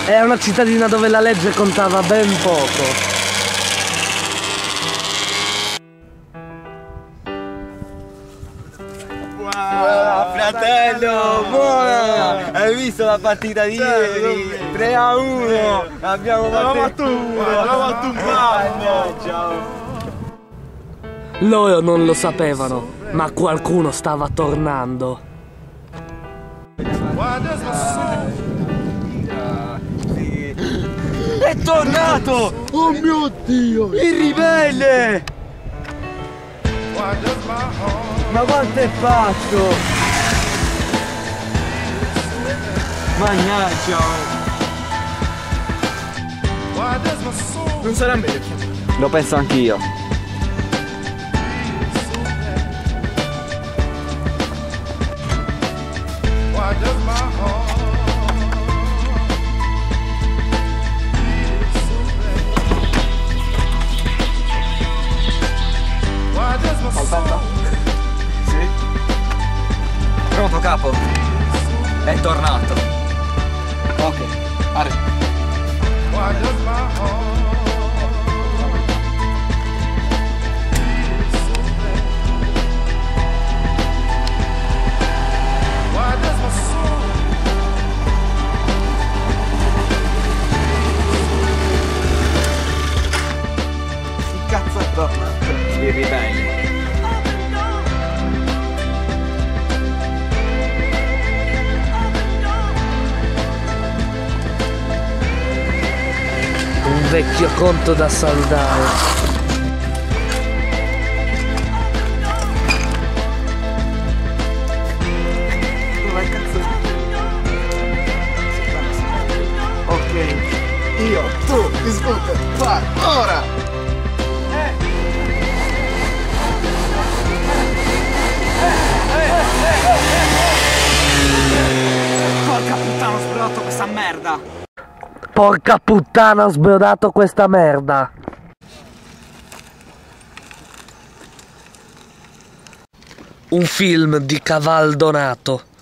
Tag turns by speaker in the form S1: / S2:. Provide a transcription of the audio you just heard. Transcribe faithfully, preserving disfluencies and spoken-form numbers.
S1: È una cittadina dove la legge contava ben poco.
S2: Buona, fratello, buona! Hai visto la partita di ieri? tre a uno! Abbiamo battuto uno! Abbiamo battuto un bagno! Ciao!
S1: Loro non lo sapevano, ma qualcuno stava tornando.
S2: È tornato! Oh mio Dio! Il ribelle! Ma quanto è fatto! Mannaggia! Non sarà meglio. Lo penso anch'io. Aspetta. Sì. Pronto capo? È tornato. Ok, arriva. Che cazzo è tornato? I ribelli.
S1: Un vecchio conto da saldare.
S2: Dove cazzo? Ok. Io, tu, ti scooter, vai, ora!
S3: Porca puttana, ho sbrodato questa merda!
S1: Porca puttana, ho sbrodato questa merda! Un film di Cavaldonato.